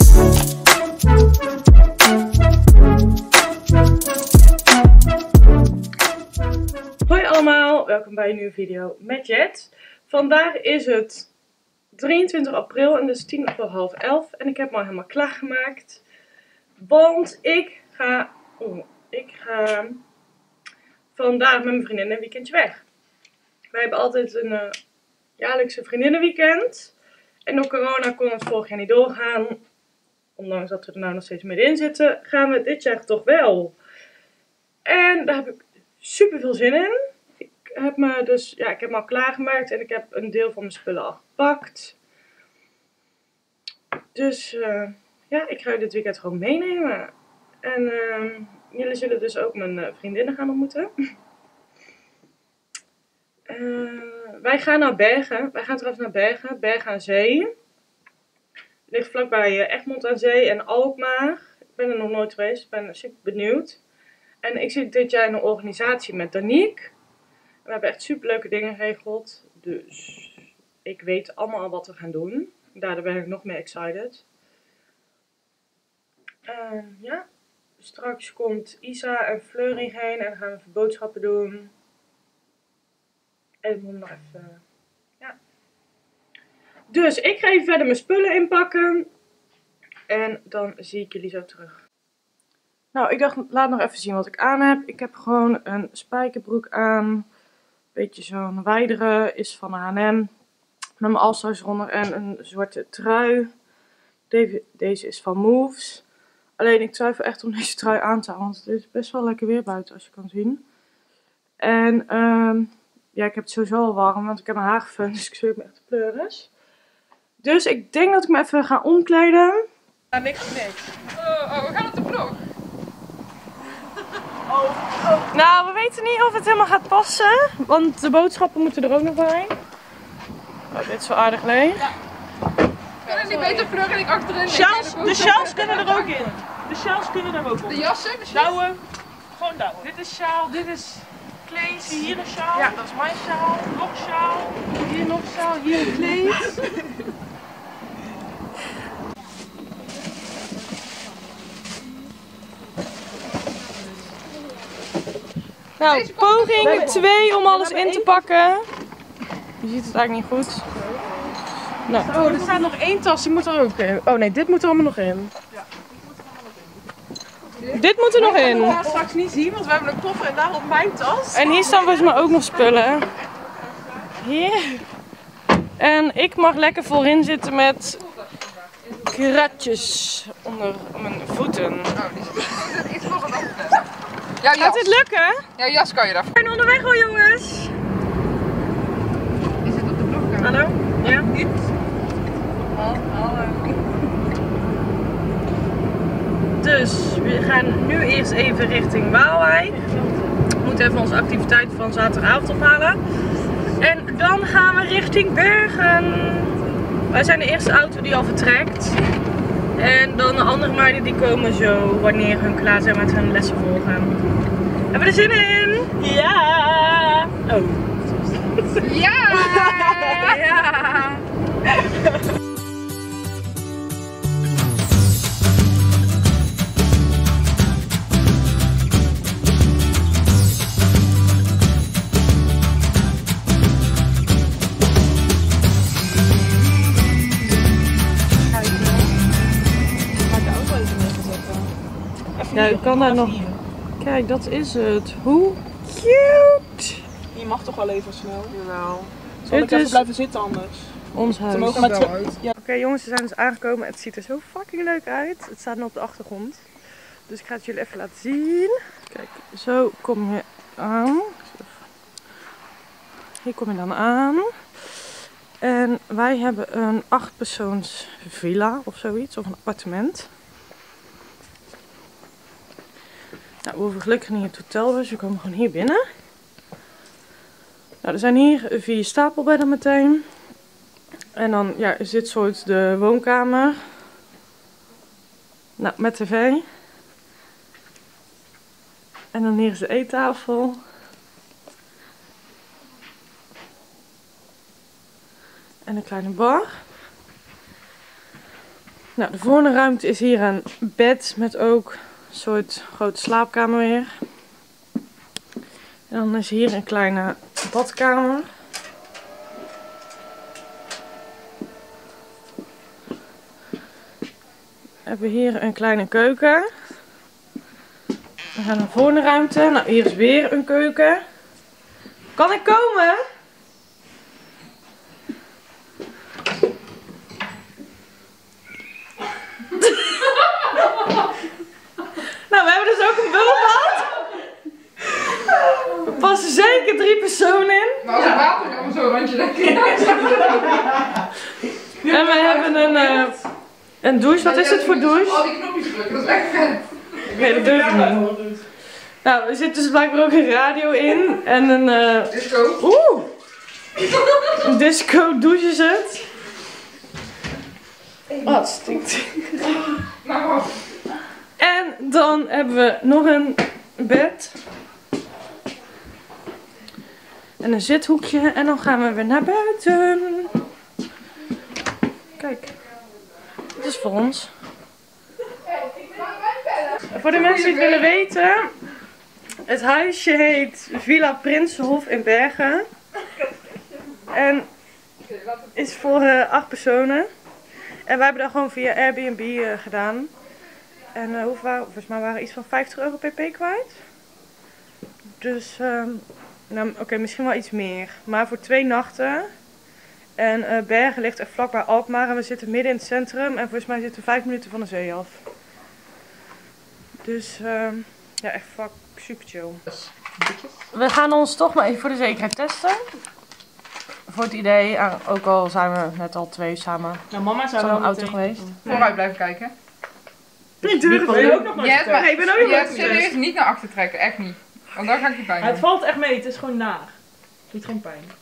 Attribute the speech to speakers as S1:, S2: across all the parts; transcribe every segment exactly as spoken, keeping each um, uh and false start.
S1: Hoi allemaal, welkom bij een nieuwe video met Jet. Vandaag is het drieëntwintig april en dus tien voor half elf en ik heb me al helemaal klaargemaakt. Want ik ga, oh, ik ga vandaag met mijn vriendinnen een weekendje weg. Wij hebben altijd een uh, jaarlijkse vriendinnenweekend. En door corona kon het vorig jaar niet doorgaan. Ondanks dat we er nou nog steeds middenin zitten, gaan we dit jaar toch wel. En daar heb ik super veel zin in. Ik heb me dus, ja, ik heb me al klaargemaakt en ik heb een deel van mijn spullen al gepakt. Dus uh, ja, ik ga dit weekend gewoon meenemen. En uh, jullie zullen dus ook mijn uh, vriendinnen gaan ontmoeten. Uh, wij gaan naar Bergen. Wij gaan trouwens naar Bergen. Bergen aan Zee. Het ligt vlakbij uh, Egmond aan Zee en Alkmaar. Ik ben er nog nooit geweest. Ik ben super benieuwd. En ik zit dit jaar in een organisatie met Danique. We hebben echt super leuke dingen geregeld. Dus ik weet allemaal al wat we gaan doen. Daardoor ben ik nog meer excited. Uh, ja. Straks komt Isa en Fleury heen en dan gaan we even boodschappen doen. En ik moet nog even... Ja. Dus ik ga even verder mijn spullen inpakken. En dan zie ik jullie zo terug. Nou, ik dacht, laat nog even zien wat ik aan heb. Ik heb gewoon een spijkerbroek aan. Beetje zo'n wijdere, is van H en M. Met mijn All-Stars eronder en een zwarte trui. Deze, deze is van Moves. Alleen ik twijfel echt om deze trui aan te houden, want het is best wel lekker weer buiten als je kan zien. En um, ja, ik heb het sowieso al warm, want ik heb mijn haar gefund, dus ik zweet me echt de pleuris. Dus ik denk dat ik me even ga omkleden.
S2: Ja, niks, niks. Oh, oh, we gaan op de vlog.
S1: Oh, oh. Nou, we weten niet of het helemaal gaat passen, want de boodschappen moeten er ook nog bij. Oh, dit is wel aardig leeg.
S2: Ja. Kunnen niet beter vluggen en ik achterin?
S1: Sjaals, de sjaals kunnen er ook in. De sjaals kunnen er ook op.
S2: De jassen misschien?
S1: Douwen. Gewoon douwen. Dit is sjaal, dit is kleed. Zie hier een sjaal. Ja, dat is mijn sjaal. Nog sjaal. Hier nog sjaal, hier een kleed. Nou, poging twee om alles in te pakken. Je ziet het eigenlijk niet goed. Nou. Oh, er staat nog één tas, die moet er ook in. Oh nee, dit moet er allemaal nog in. Ja, dit moet er nog in.
S2: Ik ga het straks niet zien, want we hebben een koffer en daarop mijn tas.
S1: En hier staan volgens mij ook nog spullen. Hier. En ik mag lekker voorin zitten met kratjes onder mijn voeten.
S2: Oh, die zit iets voor het andere. Jouw jas.
S1: Gaat dit lukken?
S2: Jouw jas kan je daar.
S1: We zijn onderweg hoor jongens.
S2: Je zit op de vlogkamer.
S1: Hallo? Ja?
S2: Niet? Hallo.
S1: Dus we gaan nu eerst even richting Waalwijk. We moeten even onze activiteit van zaterdagavond ophalen. En dan gaan we richting Bergen. Wij zijn de eerste auto die al vertrekt. En dan de andere meiden die komen zo wanneer hun klaar zijn met hun lessen volgen. Hebben we er zin in? Ja! Oh.
S2: Ja! Ja!
S1: Ja, ik kan daar nog... Kijk, dat is het. Hoe cute!
S3: Je mag toch wel even snel?
S2: Jawel.
S3: Zal ik
S1: Dit
S3: even
S1: is
S3: blijven zitten anders?
S1: ons huis.
S3: We mogen met z'n- ja.
S1: Oké jongens, we zijn dus aangekomen. Het ziet er zo fucking leuk uit. Het staat nu op de achtergrond. Dus ik ga het jullie even laten zien. Kijk, zo kom je aan. Hier kom je dan aan. En wij hebben een achtpersoons villa of zoiets. Of een appartement. Nou, we hoeven gelukkig niet in het hotel, dus we komen gewoon hier binnen. Nou, er zijn hier vier stapelbedden meteen. En dan ja, is dit soort de woonkamer. Nou, met tv. En dan hier is de eettafel. En een kleine bar. Nou, de volgende ruimte is hier een bed met ook een soort grote slaapkamer weer. En dan is hier een kleine badkamer. We hebben hier een kleine keuken. We gaan naar de volgende ruimte. Nou, hier is weer een keuken. Kan ik komen? Nou, we hebben dus ook een bubbelbad. Er passen zeker drie personen in.
S2: Maar als het water kan, zo rondje lekker.
S1: En we hebben een, uh, een douche. Wat is het voor douche?
S2: Al die knopjes drukken, dat is echt vet.
S1: Nee, dat durf ik niet. Nou, er zit dus blijkbaar ook een radio in. En een... Uh,
S2: Disco.
S1: Oeh! Een disco douche is het. Oh, het stinkt.
S2: Nou,
S1: En dan hebben we nog een bed. En een zithoekje. En dan gaan we weer naar buiten. Kijk. Dit is voor ons. Voor de mensen die het willen weten. Het huisje heet Villa Prinsenhof in Bergen. En is voor uh, acht personen. En wij hebben dat gewoon via Airbnb uh, gedaan. En uh, hoeveel waren, volgens mij waren we iets van vijftig euro pp kwijt. Dus, uh, nou, oké, okay, misschien wel iets meer. Maar voor twee nachten. En uh, Bergen ligt echt vlakbij Alkmaar. En we zitten midden in het centrum. En volgens mij zitten we vijf minuten van de zee af. Dus, uh, ja, echt fuck, super chill. We gaan ons toch maar even voor de zekerheid testen. Voor het idee, uh, ook al zijn we net al twee samen
S3: Nou, mama zou
S1: samen
S3: wel
S1: auto
S3: meteen-
S1: geweest.
S2: vooruit blijven kijken.
S1: Ik durf
S3: Wil je ook nog maar
S2: Ja,
S3: eens
S2: maar
S1: Nee, ik ben ook
S2: je
S1: niet
S2: hebt
S1: goed
S2: serieus niet naar achter trekken, echt niet. Want dan ga ik je pijn
S3: Het
S2: doen.
S3: valt echt mee, het is gewoon naar. Het doet gewoon pijn.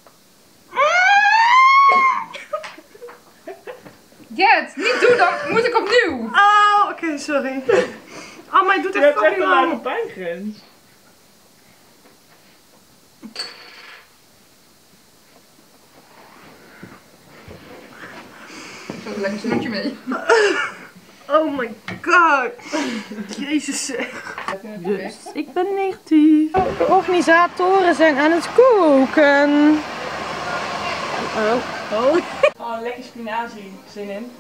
S2: Jet, niet doen, dan moet ik opnieuw.
S1: Oh, oké, okay, sorry. Oh, maar je doet
S3: Je
S1: echt
S3: hebt echt
S1: fucking
S3: een lage
S1: lang.
S3: pijngrens.
S2: Ik zat een lekker snoetje mee.
S1: Oh my god. Jezus zeg. Dus, ik ben negatief. De organisatoren zijn aan het koken. Oh. Oh.
S3: Oh, lekker spinazie. Zin in.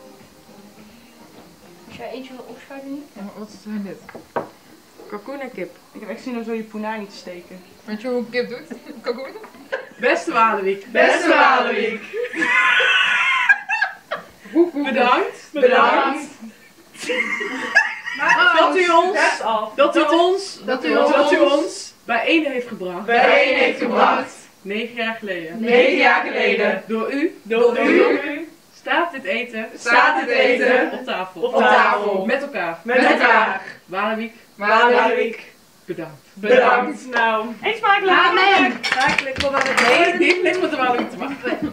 S4: Als jij eentje wil opschuiven nu?
S2: Ja, maar wat zijn dit?
S1: Kalkoen en kip.
S3: Ik heb echt zin om zo je punani te steken.
S2: Weet je hoe een kip doet? Kalkoen?
S3: Beste Walenwiek.
S1: Beste Walenwiek.
S3: Bedankt.
S2: Bedankt.
S3: Dat u ons, dat u ons,
S2: Dat u
S3: dat u
S2: ons
S3: ons bij één heeft gebracht.
S2: bijeen heeft gebracht.
S3: Negen jaar geleden.
S2: Negen jaar geleden.
S3: Door u, door u, staat dit eten,
S2: Staat dit eten
S3: op tafel.
S2: op tafel.
S3: Met elkaar.
S2: Met elkaar.
S3: Walenwiek,
S2: Walenwiek.
S3: bedankt.
S2: Bedankt.
S3: Nou.
S1: Eet smakelijk.
S2: Amen.
S3: Eigenlijk tot aan het Nee, dit ligt met de Walenwiek te maken.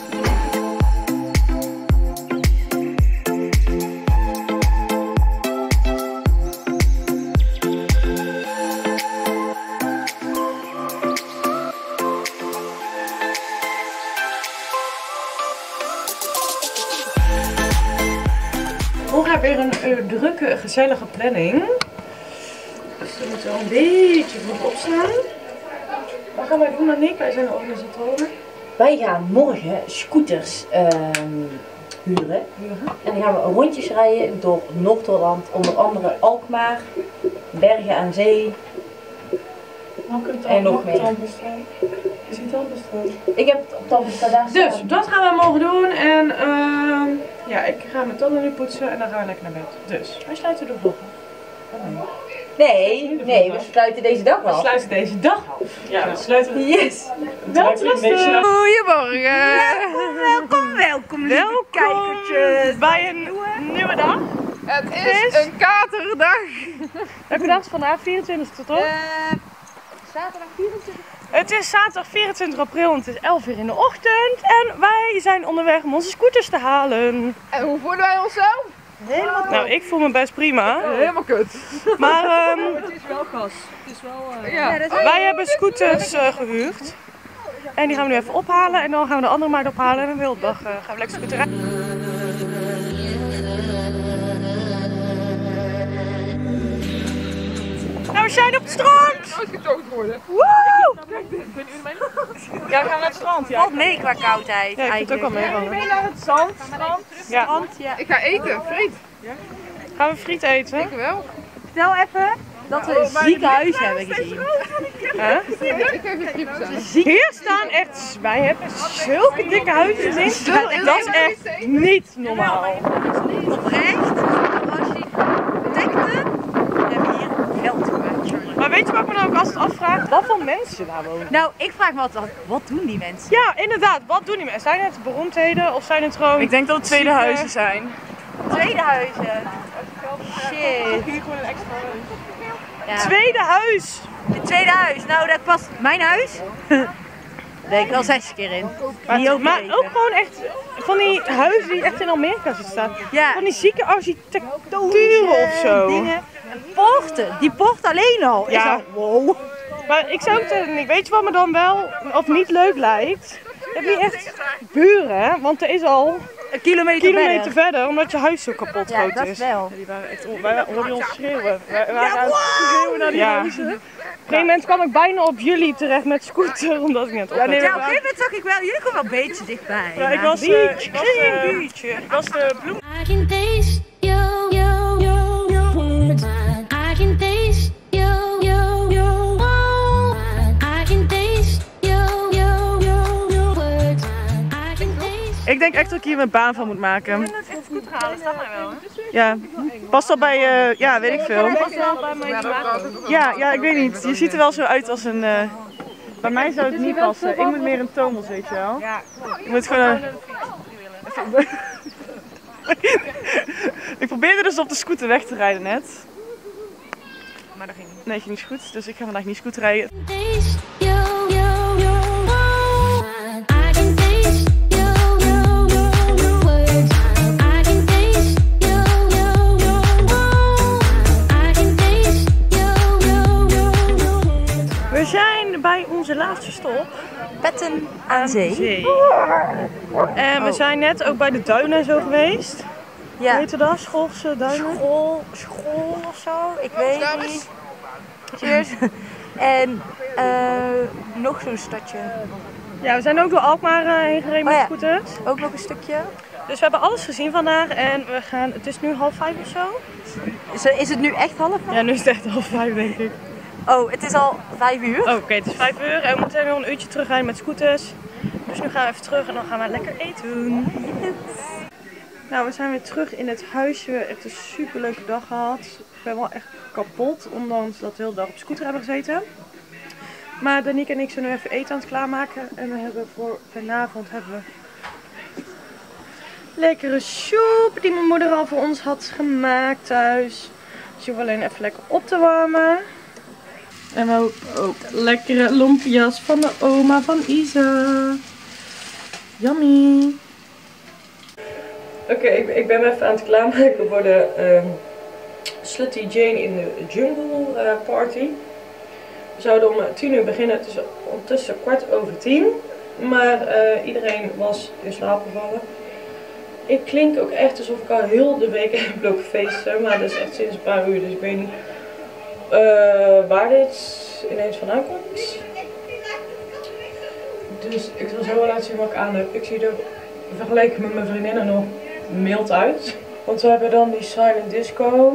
S1: Morgen hebben we weer een uh, drukke, gezellige planning. Dus we moeten wel een beetje vroeg opstaan. Wat gaan wij doen, Annick? Wij zijn de organisatoren.
S4: Wij gaan morgen scooters ehm, huren. En dan gaan we rondjes rijden door Noord-Holland, onder andere Alkmaar, Bergen aan Zee. En nog meer.
S1: Is het Tandbestraat?
S4: Ik heb het op Tandbesta daar
S1: Dus,
S4: staan.
S1: dat gaan we morgen doen. En uh, ja, ik ga mijn tanden nu poetsen en dan gaan we lekker naar bed. Dus, wij sluiten de vlog af.
S4: Nee, nee, we sluiten deze dag
S1: We
S4: af.
S1: sluiten deze dag af. Ja, we sluiten
S4: Yes!
S1: wel rustig.
S2: Goedemorgen.
S4: Welkom, welkom, lieve kijkertjes.
S1: Bij een nieuwe dag.
S2: Het is een katerdag.
S1: Welke dag is vandaag? vierentwintigste toch?
S4: Zaterdag vierentwintig.
S1: Het is zaterdag vierentwintig april en het is elf uur in de ochtend. En wij zijn onderweg om onze scooters te halen.
S2: En hoe voelen wij onszelf?
S4: Helemaal
S1: Nou, ik voel me best prima.
S2: Helemaal kut.
S1: Maar ehm,
S3: Het is wel gas. Het is wel... Uh...
S2: Ja.
S1: wij hebben scooters uh, gehuurd. En die gaan we nu even ophalen. En dan gaan we de andere maar ophalen. En de hele dag uh, gaan we lekker scooter rijden.
S5: zijn op het strand!
S2: Uitgetoond worden.
S5: Woe!
S1: Ja, we gaan naar het strand. Ja,
S5: Valt mee qua koudheid
S1: ja ik vind het ook wel
S5: eigenlijk.
S1: meevallen.
S3: naar het zand.
S1: Ja.
S5: Strand, ja.
S2: Ik ga eten, friet.
S1: Gaan we friet eten?
S2: Ik wel.
S5: Vertel even dat we een ziekenhuis hebben gezien.
S1: Huh?
S2: Ik heb een friet staan.
S1: Hier staan echt, wij hebben zulke dikke huisjes in. Dat is echt niet normaal.
S5: Oprecht, als je dekte, hebben we hier geld gemaakt, jongen.
S1: Maar weet je wat ik me nou ook altijd afvraag? Wat voor mensen daar wonen?
S5: Nou, ik vraag me altijd af, wat doen die mensen?
S1: Ja, inderdaad. Wat doen die mensen? Zijn het beroemdheden of zijn het gewoon...
S3: Ik denk dat het tweede
S1: zieke-
S3: huizen zijn.
S5: Tweede huizen. Shit.
S3: Hier gewoon een extra
S5: Ja.
S1: Tweede huis!
S5: Het tweede huis, nou dat past mijn huis. Daar ben ik wel zes keer in.
S1: Maar,
S5: Niet
S1: maar
S5: overdreven.
S1: ook gewoon echt van die huizen die echt in Amerika staan.
S5: Ja.
S1: Van die zieke architecturen of zo.
S5: Dingen. En poorten, die poort alleen al. Is
S1: Ja.
S5: al, wow.
S1: Maar ik zou ook zeggen, Nick, weet je wat me dan wel of niet leuk lijkt? Heb je echt buren, hè? Want er is al
S5: Een kilometer,
S1: kilometer
S5: verder.
S1: verder, omdat je huis zo kapot
S5: Ja,
S1: groot
S5: dat
S1: is.
S5: wel.
S1: Die waren echt, on- wij hoorden ons schreeuwen. Wij waren aan het schreeuwen naar die huizen. Op een gegeven moment kwam ik bijna op jullie terecht met scooter, omdat ik net op
S5: Ja, op een gegeven moment zag ik wel, jullie komen wel een beetje dichtbij.
S1: Ja, ik
S5: maar-
S1: was, eh, ik was, eh, ik was de bloem.
S6: I can taste yo yo yo yo words. I can taste yo yo yo oh. I can taste yo yo yo yo words. I can taste.
S3: Ik denk echt dat ik hier mijn baan van moet maken.
S1: Scooter halen, staat mij wel, hè?
S3: Ja, past dat bij, eh, ja, weet ik veel.
S1: Past wel bij mijn smaak.
S3: Ja, ja, ik weet niet. Je ziet er wel zo uit als een... eh, Bij mij zou het niet passen. Ik moet meer een Thomas, weet je wel.
S1: Ja,
S3: Ik moet gewoon een... Ik probeerde dus op de scooter weg te rijden net.
S1: maar dat ging niet.
S3: Nee, ging niet goed. Dus ik ga vandaag niet scooter rijden.
S6: Taste yo yo yo oh. I can taste yo yo yo yo words. I can taste yo yo yo oh. I can taste yo yo yo yo words.
S1: We zijn bij onze laatste stop.
S5: Petten aan zee.
S1: En we zijn net ook bij de duinen en zo geweest. Hoe
S5: Ja.
S1: heet dat? Schoolse duinen?
S5: School, school of zo, ik weet niet. Cheers. En eh, nog zo'n stadje.
S1: Ja, we zijn ook door Alkmaar eh, heen gereden met
S5: Oh ja.
S1: scooters.
S5: Ook nog een stukje.
S1: Dus we hebben alles gezien vandaag en we gaan, het is nu half vijf of zo.
S5: Is, is het nu echt half vijf?
S1: Ja, nu is het echt half vijf denk ik.
S5: Oh, het is al vijf uur.
S1: Oh, oké, het is vijf uur en we moeten nog een uurtje terugrijden met scooters. Dus nu gaan we even terug en dan gaan we lekker eten doen. Nou, we zijn weer terug in het huisje. We hebben echt een super leuke dag gehad. Ik ben wel echt kapot, ondanks dat we de hele dag op scooter hebben gezeten. Maar Danique en ik zijn nu even eten aan het klaarmaken. En we hebben voor vanavond hebben we lekkere soep die mijn moeder al voor ons had gemaakt thuis. Dus je hoeft alleen even lekker op te warmen. En we hebben ook lekkere lompias van de oma van Isa. Yummy. Oké, ik, ik ben me even aan het klaarmaken voor de uh, Slutty Jane in de Jungle uh, Party. We zouden om tien uur beginnen, het is ondertussen kwart over tien. Maar uh, iedereen was in slaap gevallen. Ik klink ook echt alsof ik al heel de week heb lopen feesten, maar dat is echt sinds een paar uur, dus ik weet niet uh, waar dit ineens vandaan komt. Dus ik zal zo wel laten zien wat ik aan heb. Ik zie er vergeleken met mijn vriendinnen nog mild uit. Want we hebben dan die Silent Disco.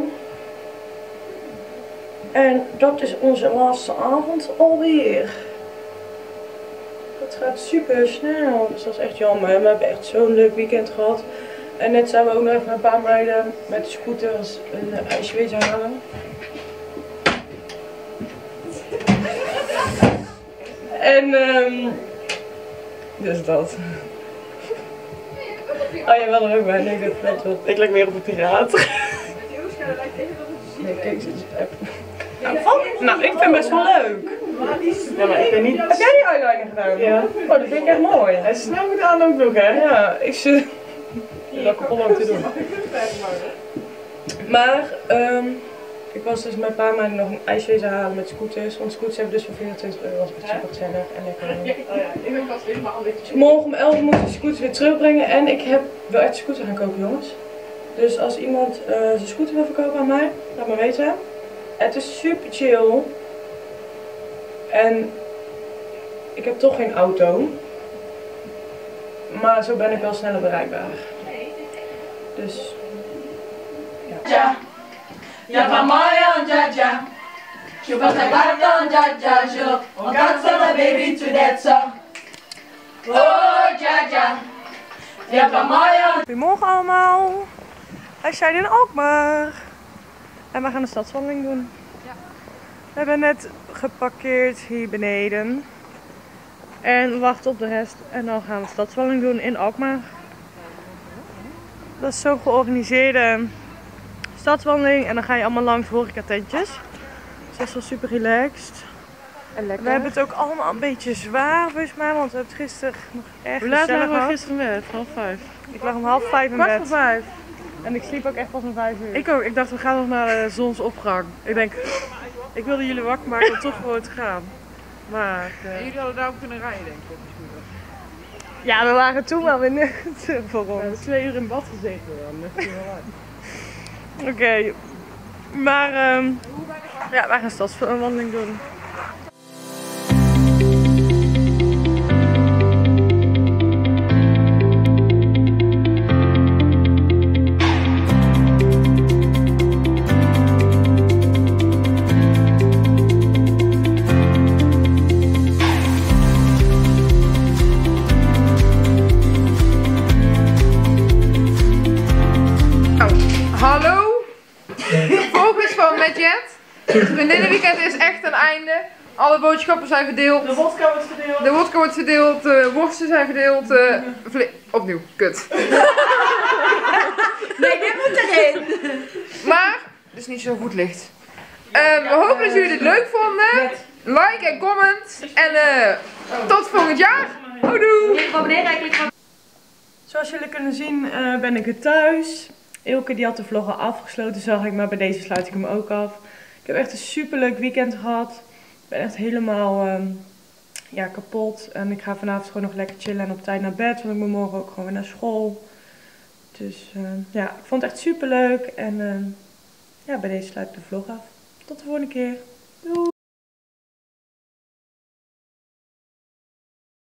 S1: En dat is onze laatste avond alweer. Het gaat super snel, dus dat is echt jammer. We hebben echt zo'n leuk weekend gehad. En net zijn we ook nog even een paar meiden met de scooters een uh, ijsje wezen halen. En um, dus dat. Oh, jij wel er ook bij? Nee, dat vet wel.
S3: Ik lijk meer op een piraat.
S1: Nee, kijk, ze is app. Nou, van- nou, ik vind het best wel leuk.
S3: Ja, maar ik weet niet...
S1: Heb jij die eyeliner gedaan?
S3: Ja.
S1: Oh, dat vind ik echt mooi.
S3: Hij is snel gedaan ook nog, hè?
S1: Ja, ik zit dat kapot lang te doen. Maar, um, ik was dus met een paar maanden nog een ijswezen halen met scooters. Want scooters hebben dus voor vierentwintig euro, was echt super gezellig en lekker. Dus morgen om elf moet ik de scooters weer terugbrengen en ik heb wel echt een scooter gaan kopen, jongens. Dus als iemand uh, zijn scooter wil verkopen aan mij, laat me weten. Het is super chill. En ik heb toch geen auto. Maar zo ben ik wel sneller bereikbaar. Dus ja.
S7: Ja, van Mayan Jaja. Je was a garden Jaja, je. On got some baby to that song. Oh Jaja. Ja, van Mayan.
S3: Goedemorgen allemaal. Wij zijn in Alkmaar. En we gaan een stadswandeling doen.
S2: Ja.
S3: We hebben net geparkeerd hier beneden. En we wachten op de rest. En dan gaan we een stadswandeling doen in Alkmaar. Dat is zo'n georganiseerde stadswandeling. En dan ga je allemaal langs horecatentjes. Dus dat is wel super relaxed.
S2: En lekker.
S3: We hebben het ook allemaal een beetje zwaar volgens mij. Want we hebben het gisteren nog erg
S8: Hoe laat
S3: gezellig
S8: waren we
S3: gehad.
S8: gisteren in bed? Half vijf.
S3: Ik lag om half vijf in
S8: Kwart
S3: bed.
S8: voor vijf.
S3: En ik sliep ook echt pas om vijf uur.
S8: Ik ook. Ik dacht we gaan nog naar de zonsopgang. Ik denk, ik wilde jullie wakker maken om toch gewoon te gaan. Maar uh...
S2: Jullie hadden daar ook kunnen rijden, denk ik. Op de scooter.
S3: Ja, we waren toen wel weer net voor
S8: we hebben
S3: ons.
S8: twee uur in bad gezeten dan. Dat is wel uit.
S3: Oké. Maar um, ja, wij gaan stadswandeling doen.
S2: Hallo? De vogels van Medjet. Het vriendinnenweekend is echt een einde. Alle boodschappen zijn verdeeld.
S3: De vodka wordt verdeeld.
S2: De wodka wordt verdeeld. De worsten zijn verdeeld. Uh, vle- Opnieuw. Kut.
S4: Nee, dit moet erin.
S2: Maar, het is niet zo goed licht. Um, we hopen dat jullie dit leuk vonden. Like en comment. En uh, tot volgend jaar. Houdoe.
S3: Zoals jullie kunnen zien uh, ben ik weer thuis. Ilke die had de vlog al afgesloten, zag ik, maar bij deze sluit ik hem ook af. Ik heb echt een super leuk weekend gehad. Ik ben echt helemaal um, ja, kapot. En ik ga vanavond gewoon nog lekker chillen en op tijd naar bed. Want ik moet morgen ook gewoon weer naar school. Dus uh, ja, ik vond het echt super leuk. En uh, ja, bij deze sluit ik de vlog af. Tot de volgende keer. Doei!